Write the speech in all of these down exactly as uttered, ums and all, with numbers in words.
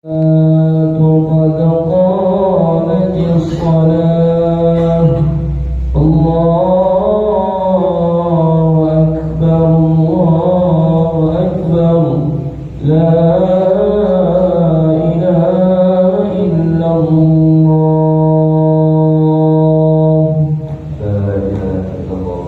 قد قامت الصلاة. الله أكبر الله أكبر لا إله إلا الله لا إله إلا الله.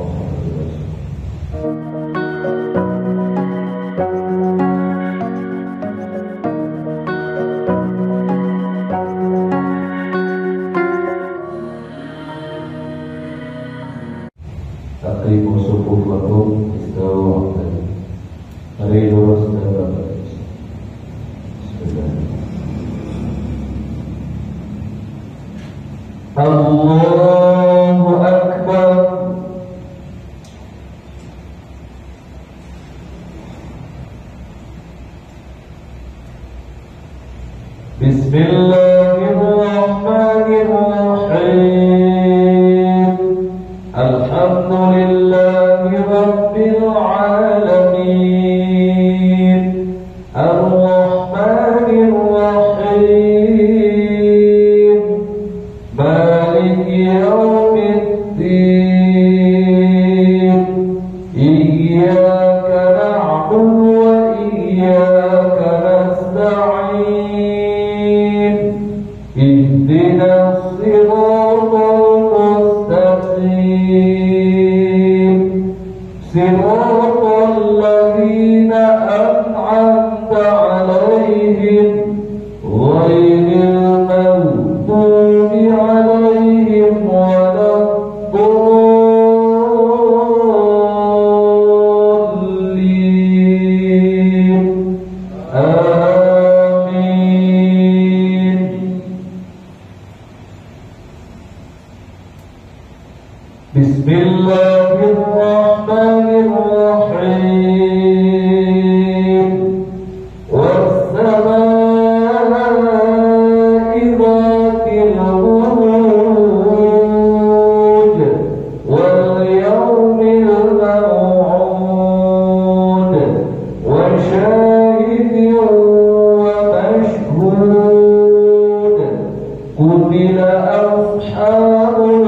Aqimu sufufakum istawu. Mari lurus dan rapat. Bismillah. Allahu Akbar. Bismillahirrahmanirrahim. Alhamdulillahi Rabbil Alamin. Ar-Rahmanir Rahim. Maliki Yawmiddin. Iyyaka na'budu wa iyyaka nasta'in. Ihdinas siratal mustaqim. Siratal ladzina an'amta 'alaihim ghairil maghdubi 'alaihim waladdallin. Amin. Bismillahirrahmanirrahim. Was-samaa'i dhatil buruj wal yawmil maw'ud wa shahidin wa mashhud. Qutila ashabul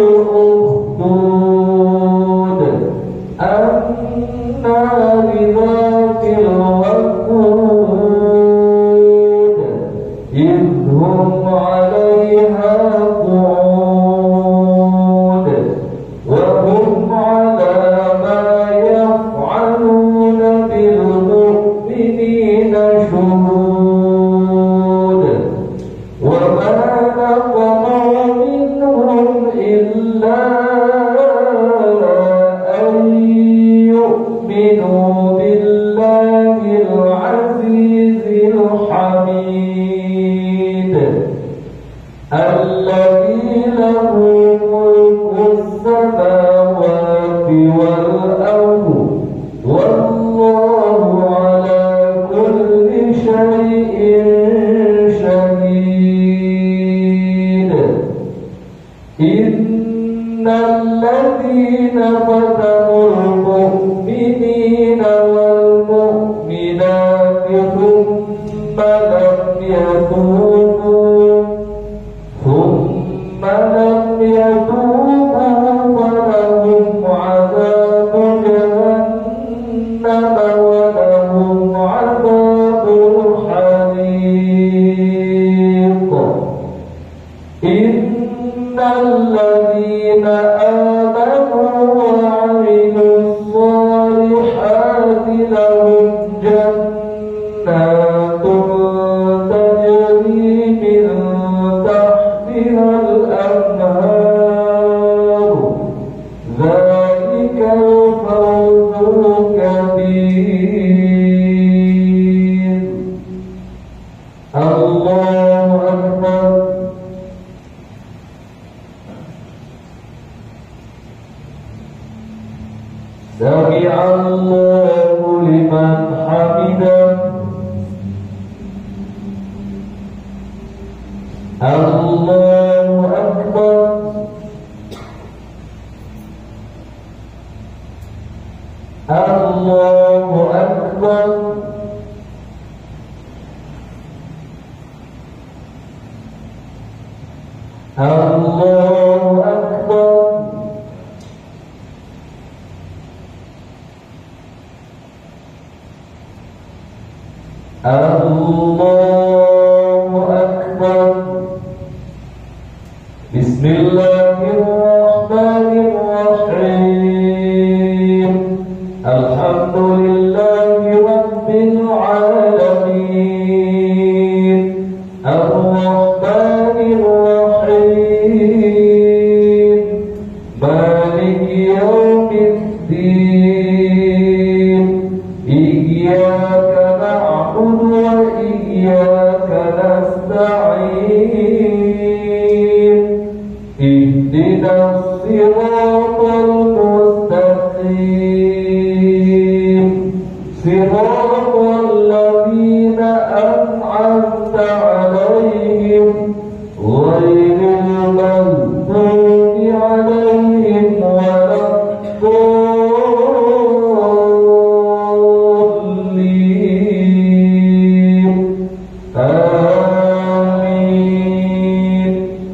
ukhdud النار ذات الوقود إذ هم عليها قعود وهم على ما يفعلون بالمؤمنين شهود وما نقموا منهم إلا بالله العزيز الحميد الذي له ملك السماوات والأرض والله على كل شيء شهيد. إن الذين فتنوا المؤمنين والمؤمنات ثم لم يتوبوا ثم لم يتوبوا فلهم عذاب جهنم ولهم عذاب الحريق. إن الذين آمنوا وعملوا الصالحات لهم جنات تجري من تحتها الأنهار ذلك الفوز الكبير. الله أكبر. سمع الله لمن حمده. الله أكبر. الله أكبر. الله أكبر. الله أكبر. بسم الله الرحمن الرحيم. الحمد لله رب العالمين. الرحمن الرحيم. مالك يوم الدين. إياك نعبد وإياك نستعين. اهدنا الصراط المستقيم. صراط الذين أنعمت عليهم غير المغضوب عليهم ولا الضالين. آمين.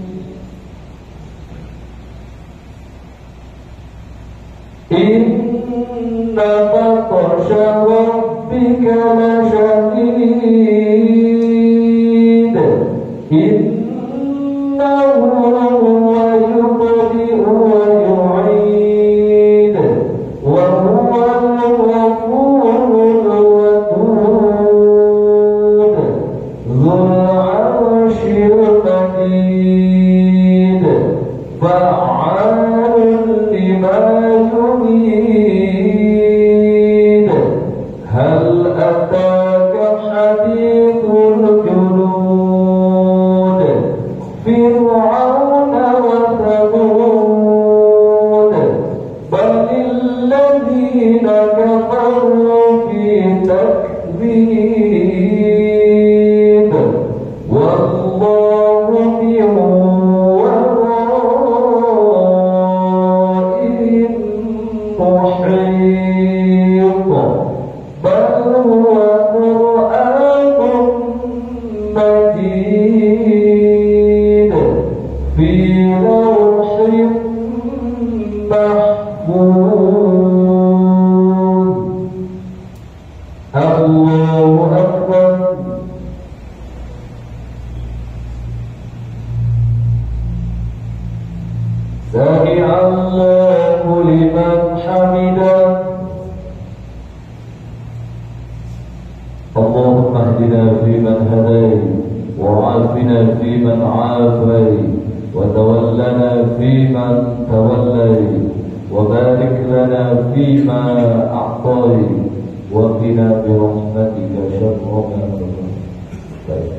إن بطش ربك لشديد. إنه هو يبدئ ويعيد وهو الغفور الودود ذو العرش المجيد فعال لما يريد. هل أتاك حديث الجنود فرعون وثمود بل الذين كفروا في تكذيب والله من ورائهم محيط. بل هو قرآن مجيد في لوح محفوظ. الله أكبر. سمع الله لمن حمده. اللهم اهدنا فيمن هديت وعافنا فيمن عافيت وتولنا فيمن توليت وبارك لنا فيما أعطيت وقنا برحمتك شر ما قضيت.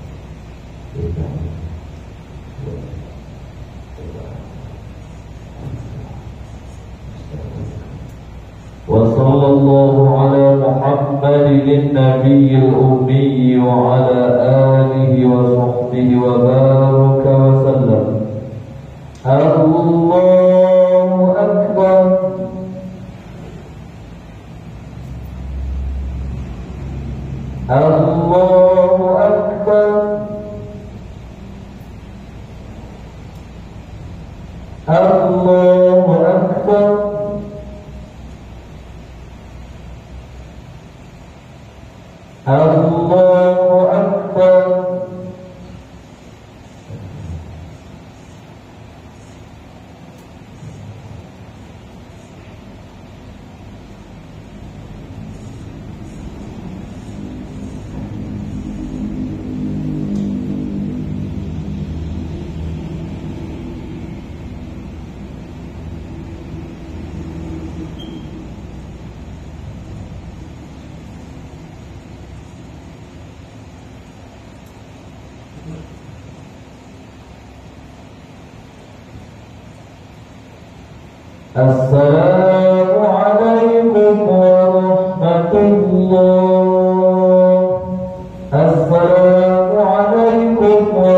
وصلى الله على محمد النبي الأمي وعلى آله وصحبه وبارك وسلم. الله أكبر. الله أكبر. الله أكبر. الله أكبر. السلام عليكم ورحمة الله. السلام عليكم ورحمة الله.